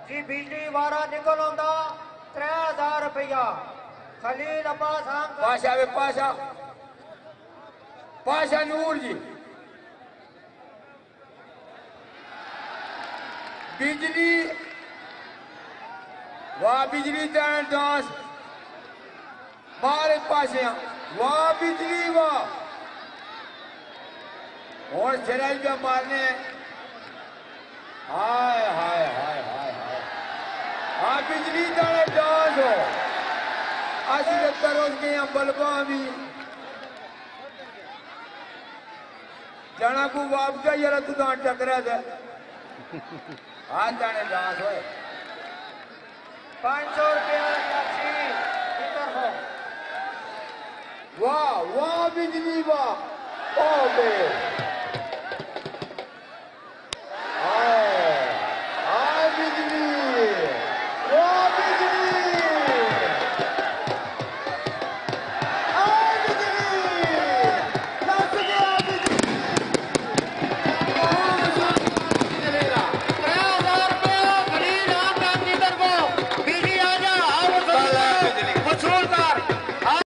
जी बिजली वारा निकल आंदा 3000 रुपया खलील अब्बास पाशा वे पाशा पाशा नूर जी बिजली वाह बिजली डांस बारे पासे वाह बिजली वाह और चराई पे मारने हाय हाय हाय हाय हाय हाँ बिजली डांस हो असली तरोज के यहाँ बल्बा भी जाना को वापस यार तू दांत टकरा दे हाँ जाने डांस हो 500 रुपया इधर हो वाह वाह बिजली वाह ओ बे